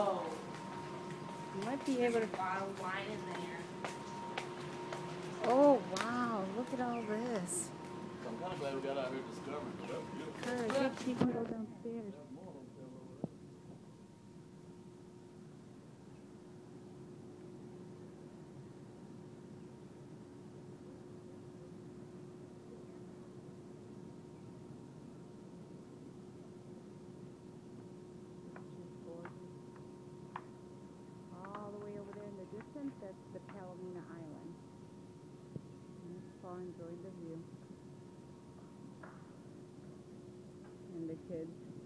You might be able to. Bottle of wine in there. Oh wow! Look at all this. I'm kind of glad we got out here discovering it. That was beautiful. Courage, you can go downstairs. All the way over there in the distance, that's the Palomino Island. And Paul enjoyed the view. And the kids